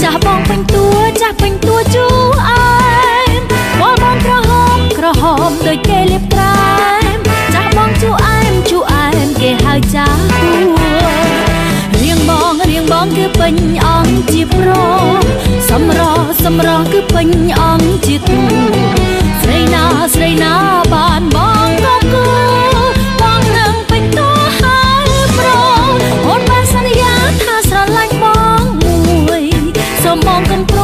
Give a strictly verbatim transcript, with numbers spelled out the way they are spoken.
ចាស់បងពេញតួចាស់ពេញតួជូអែមបងបងក្រហមក្រហមដូចគេលាបក្រែមចាស់បងជូអែមជូអែមគេហៅចាស់គួរៀងបងរៀងបងគឺពេញអង្គជាប្រុសសម្រស់សម្រស់គឺពេញអង្គជាគូស្រីណាស្រីណាបានបងក៏គូបងនឹងពេញតួហើយប្រអូនបានសន្យាថាស្រឡាញ់បងមួយសូមបងកុំ